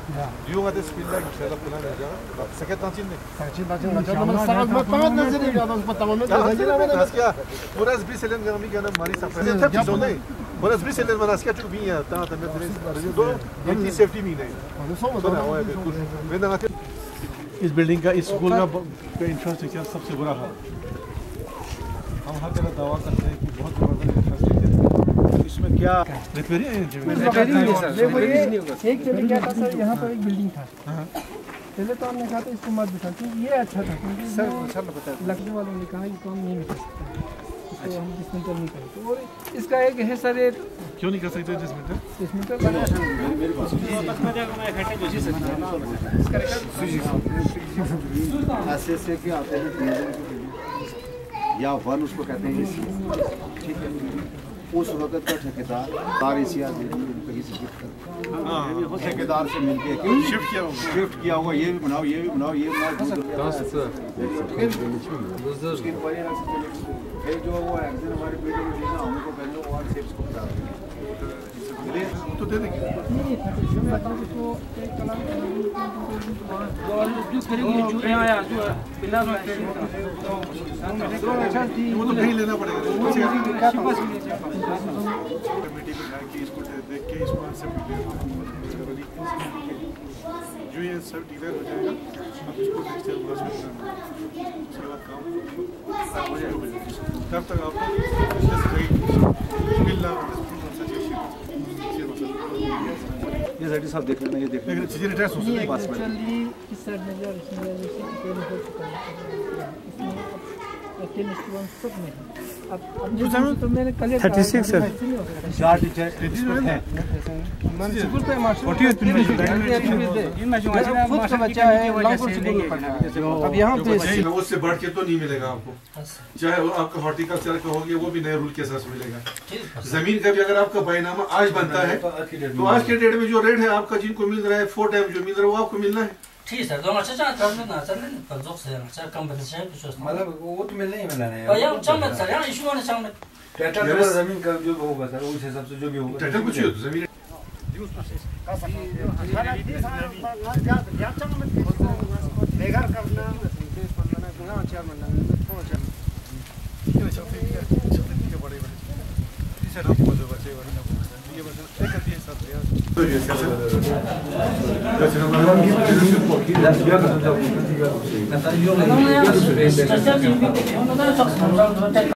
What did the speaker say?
Yung ada spilla inşallah falan olacak. Bak sakat tantin ne? Buras bir selen gami gana mari safra. Tabii zone. Buras bir selen manaska çok bin ya. Tamam tamam. Do yeki safety mi ne? Sonra o evet dur. Ben de इस building का इस school का infrastructure सबसे बुरा हाल। हम हर जगह दावा करते हैं कि बहुत जबरदस्त इंफ्रास्ट्रक्चर है। इसमें क्या रिपेयरिंग है? एक चले क्या था सर, यहाँ पर एक बिल्डिंग था। पहले तो हमने कहा था इसको मत बिठा, क्योंकि ये अच्छा था, क्योंकि लखनऊ वालों ने कहा ये काम नहीं निकल सकता, इसको हम डिसमेंटल नहीं करेंगे। और इसका एक है सर, क्यों नहीं कर सकते डिसमेंटल? ऐसे के आते हैं या वन उसको कहते हैं, ठीक है। उस वक्त का ठेकेदार एशिया कहीं से ठेकेदार से मिलके शिफ्ट किया होगा, ये भी बनाओ, ये भी बनाओ, ये बनाओ। जो वो एक्शन हमारे बेटे को देना, हमको पहले वो सेफ्स को बता तो दे देंगे। वो तो नहीं लेना पड़ेगा। कमेटी को जाके इसको देख के इसको आंसर जो ये सब डिक्लेयर हो जाएगा, अब इसको नेक्स्ट ईयर बस में करना है। उसके बाद काम हो जाएगा। तब तक आपको मिलना ये साइड साहब देख लेना, ये देख लेना चीजें रिटैच हो सकती है पास में। इस साइड में जो इसमें हो चुका है, इसमें सब में अब तो मैंने कल 36 सर चार टीचर है म्युनिसिपल पे मास्टर खुद का बच्चा है, लॉन्गपुर स्कूल में पढ़ा है। अब यहाँ पे उससे बढ़ के तो नहीं मिलेगा आपको, चाहे वो आपका हॉर्टिकल्चर का हो गया, वो भी नए रूल के साथ मिलेगा। जमीन का भी अगर आपका बैनामा आज बनता है तो आज के डेट में जो रेट है आपका, जिनको मिल रहा है 4 टाइम जो मिल रहा है वो आपको मिलना है। ठीक है, तो अच्छा चाहता हूँ ना, चल नहीं कर दो से अच्छा कंपनी से कुछ मतलब वो तो मिलना ही मिलना है। और यार चमक सर यार इशू होने चमक ट्रैक्टर का जमीन का जो होगा सर, उस हिसाब से जो भी होगा ट्रैक्टर कुछ हो तो जमीन बेघर करना बड़े